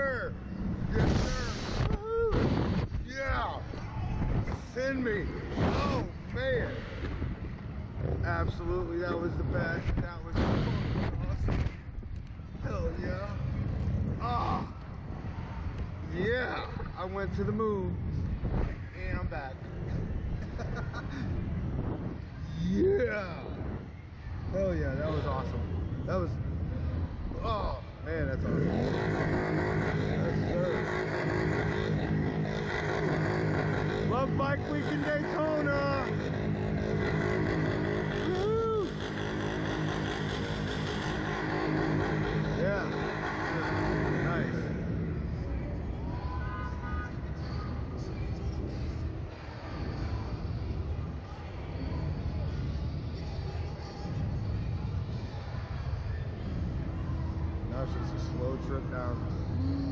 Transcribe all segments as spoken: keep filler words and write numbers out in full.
sir. Yes, sir. Woohoo. Yeah. Send me. Oh, man. Absolutely, that was the best. That was awesome. Hell yeah. Ah. Yeah. I went to the moon. And I'm back. Yeah. Hell yeah, that was awesome. That was, oh man, that's awesome. Yes, sir. Love Bike Week in Daytona. Woo. Yeah. Nice. Now it's just a slow trip down.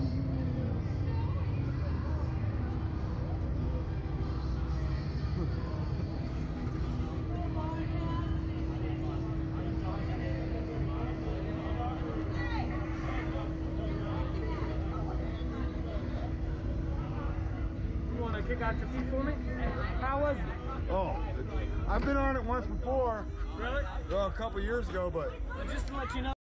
You want to kick out your feet for me? How was it? Oh, I've been on it once before. Really? Well, a couple years ago, but Well, just to let you know.